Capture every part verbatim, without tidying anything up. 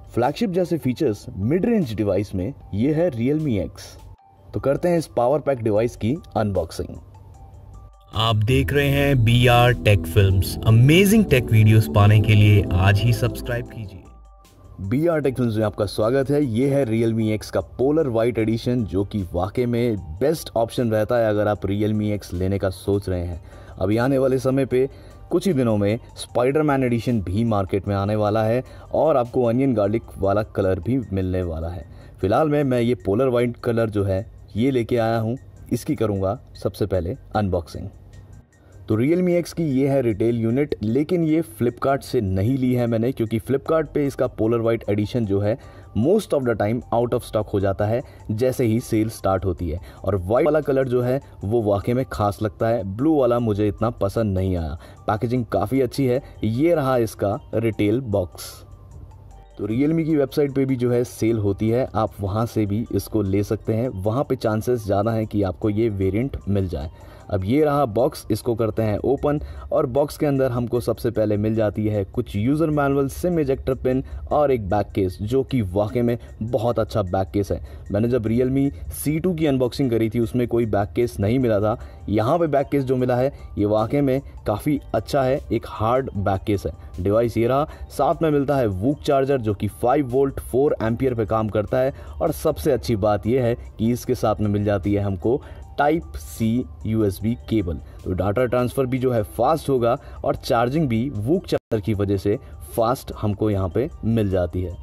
Flagship जैसे features mid range device में ये है Realme X। तो करते हैं इस पावर पैक डिवाइस की अनबॉक्सिंग। आप देख रहे हैं B R tech films. Amazing tech videos पाने के लिए आज ही सब्सक्राइब कीजिए। बी आर टेक फिल्म्स में आपका स्वागत है। ये है Realme X का पोलर वाइट एडिशन, जो कि वाकई में बेस्ट ऑप्शन रहता है अगर आप Realme X लेने का सोच रहे हैं। अभी आने वाले समय पे कुछ ही दिनों में स्पाइडरमैन एडिशन भी मार्केट में आने वाला है और आपको अनियन गार्लिक वाला कलर भी मिलने वाला है। फिलहाल में मैं ये पोलर वाइट कलर जो है ये लेके आया हूँ, इसकी करूँगा सबसे पहले अनबॉक्सिंग। तो Realme X की ये है रिटेल यूनिट, लेकिन ये फ्लिपकार्ट से नहीं ली है मैंने, क्योंकि फ्लिपकार्ट पे इसका पोलर वाइट एडिशन जो है most of the time out of stock हो जाता है जैसे ही सेल स्टार्ट होती है। और वाइट वाला कलर जो है वो वाकई में खास लगता है, ब्लू वाला मुझे इतना पसंद नहीं आया। पैकेजिंग काफ़ी अच्छी है। ये रहा इसका रिटेल बॉक्स। तो Realme की वेबसाइट पे भी जो है सेल होती है, आप वहाँ से भी इसको ले सकते हैं। वहाँ पे चांसेस ज़्यादा हैं कि आपको ये वेरिएंट मिल जाए। अब ये रहा बॉक्स, इसको करते हैं ओपन। और बॉक्स के अंदर हमको सबसे पहले मिल जाती है कुछ user manual, SIM ejector pin और एक बैक केस, जो कि वाकई में बहुत अच्छा बैक केस है। मैंने जब Realme सी टू की अनबॉक्सिंग करी थी उसमें कोई बैक केस नहीं मिला था। यहाँ पे बैक केस जो मिला है ये वाकई में काफ़ी अच्छा है, एक हार्ड बैक केस है। डिवाइस ये रहा। साथ में मिलता है वूक चार्जर, जो कि फाइव वोल्ट फोर एम्पियर पे काम करता है। और सबसे अच्छी बात यह है कि इसके साथ में मिल जाती है हमको टाइप सी यूएसबी केबल। तो डाटा ट्रांसफ़र भी जो है फास्ट होगा और चार्जिंग भी वूक चार्जर की वजह से फास्ट हमको यहाँ पे मिल जाती है।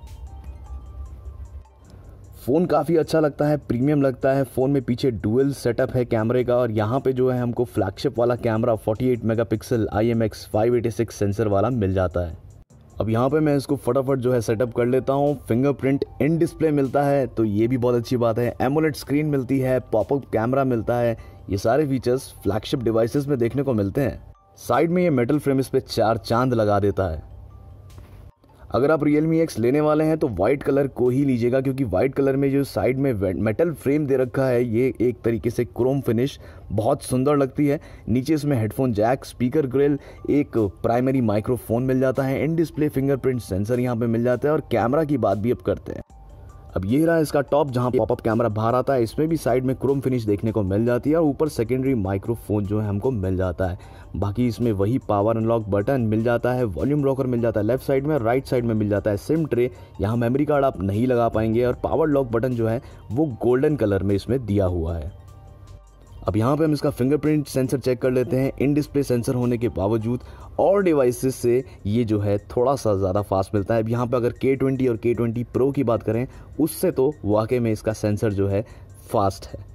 फ़ोन काफ़ी अच्छा लगता है, प्रीमियम लगता है। फ़ोन में पीछे डुअल सेटअप है कैमरे का, और यहाँ पे जो है हमको फ्लैगशिप वाला कैमरा अड़तालीस megapixel I M X five eighty six sensor वाला मिल जाता है। अब यहाँ पे मैं इसको फटाफट जो है सेटअप कर लेता हूँ। फिंगरप्रिंट इन डिस्प्ले मिलता है, तो ये भी बहुत अच्छी बात है। एमोलेड स्क्रीन मिलती है, पॉपअप कैमरा मिलता है। ये सारे फीचर्स फ्लैगशिप डिवाइसेस में देखने को मिलते हैं। साइड में ये मेटल फ्रेम इस पे चार चांद लगा देता है। अगर आप Realme X लेने वाले हैं तो वाइट कलर को ही लीजिएगा, क्योंकि वाइट कलर में जो साइड में मेटल फ्रेम दे रखा है ये एक तरीके से क्रोम फिनिश बहुत सुंदर लगती है। नीचे इसमें हेडफोन जैक, स्पीकर ग्रिल, एक प्राइमरी माइक्रोफोन मिल जाता है, इन डिस्प्ले फिंगरप्रिंट सेंसर यहाँ पे मिल जाता है। और कैमरा की बात भी अब करते हैं। अब ये रहा इसका टॉप, जहाँ पॉपअप कैमरा बाहर आता है। इसमें भी साइड में क्रोम फिनिश देखने को मिल जाती है और ऊपर सेकेंडरी माइक्रोफोन जो है हमको मिल जाता है। बाकी इसमें वही पावर अनलॉक बटन मिल जाता है, वॉल्यूम लॉकर मिल जाता है लेफ्ट साइड में, राइट साइड में मिल जाता है सिम ट्रे। यहाँ मेमोरी कार्ड आप नहीं लगा पाएंगे। और पावर लॉक बटन जो है वो गोल्डन कलर में इसमें दिया हुआ है। अब यहाँ पे हम इसका फिंगरप्रिंट सेंसर चेक कर लेते हैं। इन डिस्प्ले सेंसर होने के बावजूद और डिवाइसेस से ये जो है थोड़ा सा ज़्यादा फास्ट मिलता है। अब यहाँ पे अगर के ट्वेंटी और के ट्वेंटी प्रो की बात करें उससे तो वाकई में इसका सेंसर जो है फास्ट है।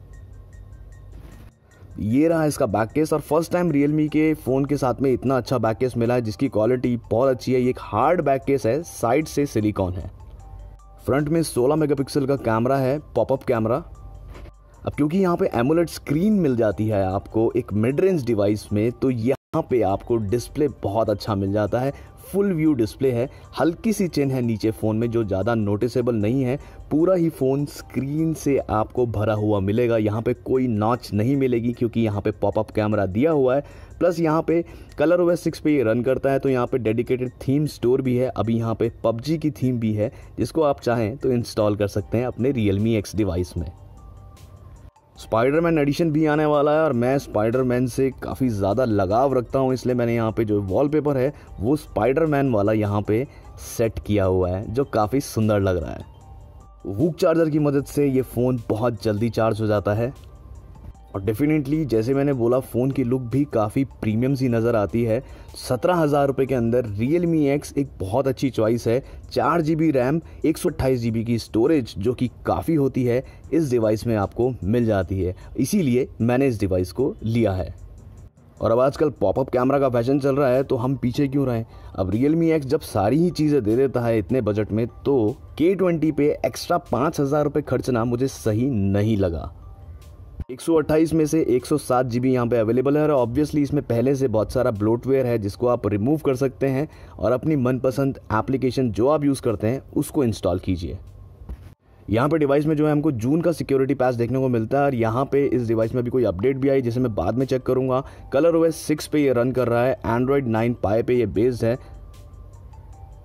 ये रहा इसका बैक केस, और फर्स्ट टाइम Realme के फ़ोन के साथ में इतना अच्छा बैक केस मिला है जिसकी क्वालिटी बहुत अच्छी है। ये एक हार्ड बैक केस है, साइड से सिलिकॉन है। फ्रंट में सोलह मेगापिक्सल का कैमरा है, पॉपअप कैमरा। अब क्योंकि यहाँ पे एमोलेड स्क्रीन मिल जाती है आपको एक मिड रेंज डिवाइस में, तो यहाँ पे आपको डिस्प्ले बहुत अच्छा मिल जाता है। फुल व्यू डिस्प्ले है। हल्की सी चिन्ह है नीचे फ़ोन में जो ज़्यादा नोटिसेबल नहीं है। पूरा ही फ़ोन स्क्रीन से आपको भरा हुआ मिलेगा। यहाँ पे कोई नॉच नहीं मिलेगी क्योंकि यहाँ पे पॉपअप कैमरा दिया हुआ है। प्लस यहाँ पे कलर ओएस सिक्स पे ये रन करता है, तो यहाँ पे डेडिकेटेड थीम स्टोर भी है। अभी यहाँ पे पबजी की थीम भी है, जिसको आप चाहें तो इंस्टॉल कर सकते हैं अपने Realme X डिवाइस में। स्पाइडरमैन एडिशन भी आने वाला है और मैं स्पाइडरमैन से काफ़ी ज़्यादा लगाव रखता हूँ, इसलिए मैंने यहाँ पे जो वॉलपेपर है वो स्पाइडरमैन वाला यहाँ पे सेट किया हुआ है, जो काफ़ी सुंदर लग रहा है। वूक चार्जर की मदद से ये फ़ोन बहुत जल्दी चार्ज हो जाता है। और डेफिनेटली जैसे मैंने बोला, फ़ोन की लुक भी काफ़ी प्रीमियम सी नज़र आती है। सत्रह हज़ार रुपये के अंदर Realme X एक बहुत अच्छी चॉइस है। चार जी बी रैम, एक सौ अट्ठाईस जी बी की स्टोरेज, जो कि काफ़ी होती है, इस डिवाइस में आपको मिल जाती है। इसीलिए मैंने इस डिवाइस को लिया है। और अब आजकल पॉपअप कैमरा का फैशन चल रहा है, तो हम पीछे क्यों रहें। अब Realme X जब सारी ही चीज़ें दे देता है इतने बजट में, तो के ट्वेंटी पे एक्स्ट्रा पाँच हज़ार रुपये खर्चना मुझे सही नहीं लगा। एक सौ अट्ठाईस में से एक सौ सात जी बी यहाँ पे अवेलेबल है, और ऑब्वियसली इसमें पहले से बहुत सारा ब्लोटवेयर है जिसको आप रिमूव कर सकते हैं और अपनी मनपसंद एप्लीकेशन जो आप यूज़ करते हैं उसको इंस्टॉल कीजिए। यहाँ पे डिवाइस में जो है हमको जून का सिक्योरिटी पैच देखने को मिलता है, और यहाँ पे इस डिवाइस में भी कोई अपडेट भी आई जिसे मैं बाद में चेक करूँगा। कलर ओएस सिक्स पे ये रन कर रहा है, एंड्रॉयड नाइन पाई पे ये बेस्ड है।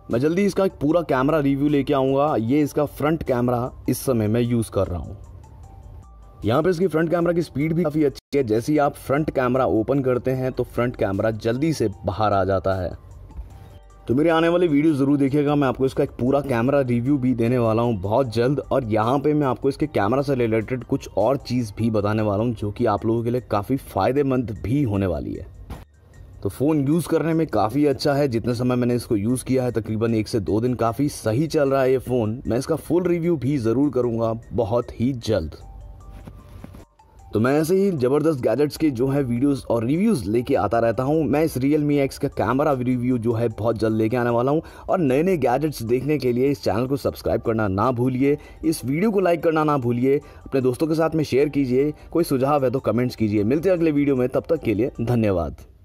मैं जल्दी इसका एक पूरा कैमरा रिव्यू लेके आऊँगा। ये इसका फ्रंट कैमरा इस समय मैं यूज़ कर रहा हूँ। यहाँ पे इसकी फ्रंट कैमरा की स्पीड भी काफ़ी अच्छी है। जैसे ही आप फ्रंट कैमरा ओपन करते हैं तो फ्रंट कैमरा जल्दी से बाहर आ जाता है। तो मेरे आने वाले वीडियो ज़रूर देखिएगा। मैं आपको इसका एक पूरा कैमरा रिव्यू भी देने वाला हूँ बहुत जल्द, और यहाँ पे मैं आपको इसके कैमरा से रिलेटेड कुछ और चीज़ भी बताने वाला हूँ जो कि आप लोगों के लिए काफ़ी फ़ायदेमंद भी होने वाली है। तो फ़ोन यूज़ करने में काफ़ी अच्छा है। जितने समय मैंने इसको यूज़ किया है तकरीबन एक से दो दिन काफ़ी सही चल रहा है ये फ़ोन। मैं इसका फुल रिव्यू भी ज़रूर करूँगा बहुत ही जल्द। तो मैं ऐसे ही ज़बरदस्त गैजेट्स के जो है वीडियोस और रिव्यूज़ लेके आता रहता हूँ। मैं इस Realme X का कैमरा रिव्यू जो है बहुत जल्द लेके आने वाला हूँ, और नए नए गैजेट्स देखने के लिए इस चैनल को सब्सक्राइब करना ना भूलिए, इस वीडियो को लाइक करना ना भूलिए, अपने दोस्तों के साथ में शेयर कीजिए। कोई सुझाव है तो कमेंट्स कीजिए। मिलते हैं अगले वीडियो में, तब तक के लिए धन्यवाद।